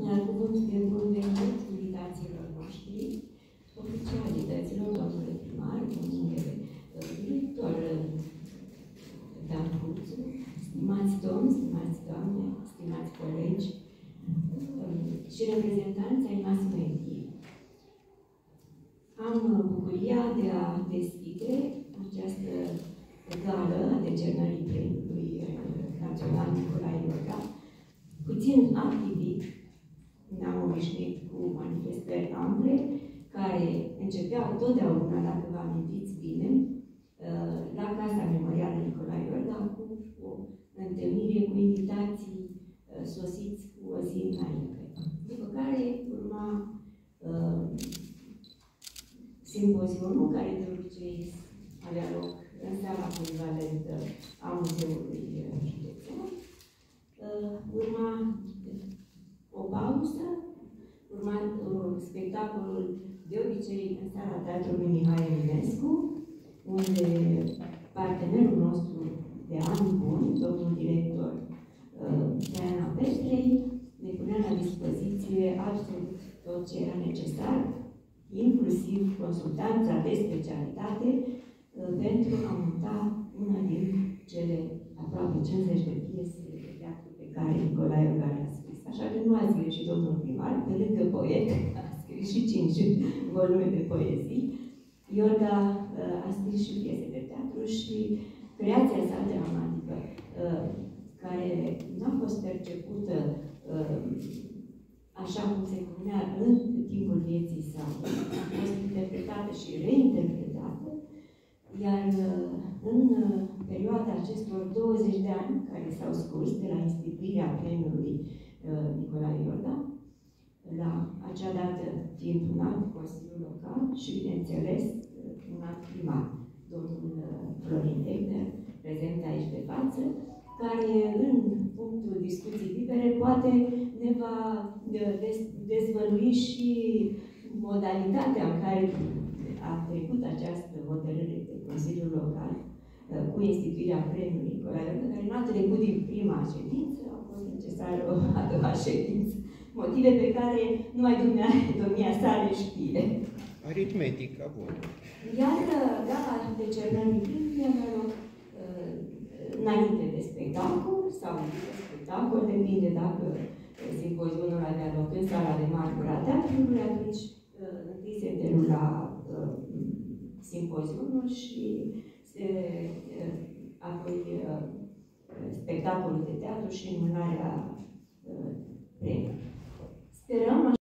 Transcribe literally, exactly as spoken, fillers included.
iar cuvântul de bun venit invitațiilor noștri, oficialităților, domnule primar, domnule director Dan Curțu, stimați domni, stimați doamne, stimați colegi și reprezentanți ai mass media. Am bucuria de a deschide această gală a decernării Premiului Național Nicolae Iorga, puțin atipic. Ne-am obișnuit cu manifestări ample, care începeau totdeauna, dacă vă amintiți bine, la Casa Memorială Nicolae Iorga, cu o întâlnire cu invitații sosiți cu o zi înainte. După care urma uh, simpozionul, care de obicei avea loc în sala polivalentă a Muzeului Județean. Uh, urma o pauză, urma uh, spectacolul de obicei în sala Teatrului Mihai Eminescu, unde partenerul nostru de ani buni, domnul director Diana Petrei, ne punea la dispoziție absolut tot ce era necesar, inclusiv consultanța de specialitate, pentru a monta una din cele aproape cincizeci de piese de teatru pe care Nicolae Iorga le-a scris. Așa că nu ați greșit, domnul primar, pe lângă poet, a scris și cinci volume de poezii. Iorga a scris și piese de teatru și creația sa dramatică, care nu a fost percepută așa cum se cuvenea în timpul vieții sale, a fost interpretată și reinterpretată, iar în perioada acestor douăzeci de ani care s-au scurs de la instituirea premiului Nicolae Iorga, la acea dată fiind un alt Consiliu Local și, bineînțeles, un alt primar, domnul Florin Egner, prezent aici de față, care, în punctul discuții libere, poate ne va dezvălui și modalitatea în care a trecut această hotărâre de Consiliul Local cu instituirea premiului Nicolae Iorga, care nu a trecut din prima ședință, a fost necesară o a doua ședință. Motive pe care numai domnia sa le știe. Aritmetica, bun. Iar gala decernării premiului avea loc înainte de spectacol sau de spectacol, depinde dacă simpozionul avea loc în sala de marmură a teatrului, atunci întâi se derula simpozionul și se, apoi spectacolul de teatru și înmânarea premiului. Sperăm